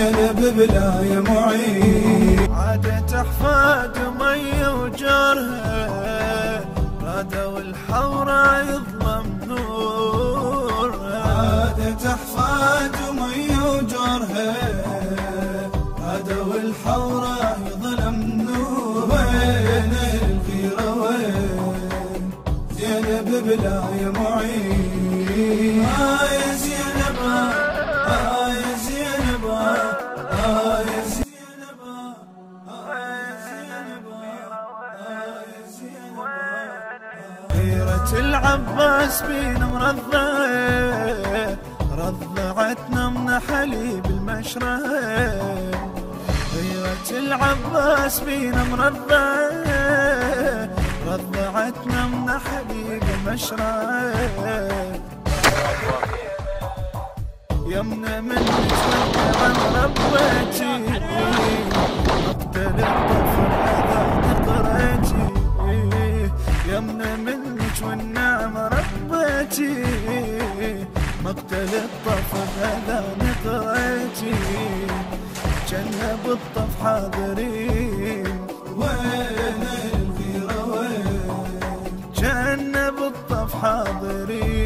زينب بلا يا معين. عادت احفاد مي وجارها رادوا الحورة يظلم نورها. عادت احفاد مي وجارها رادوا الحورة يظلم نورها. وين الغيرة وين زينب بلا يا معين. يا زينب يا زينب يا زينب يا زينب. غيرة العباس بينا مرضى رضعتنا من حليب المشرب. غيرة العباس بينا مرضى رضعتنا من حليب المشرب. يمنا من عن ربتي مقتل الطفل هذا نقرتي. يمنا منك والنعم ربتي مقتل الطفل هذا نقرتي. جنب الطف حاضرين وين الغيرة وين. جنب الطف حاضرين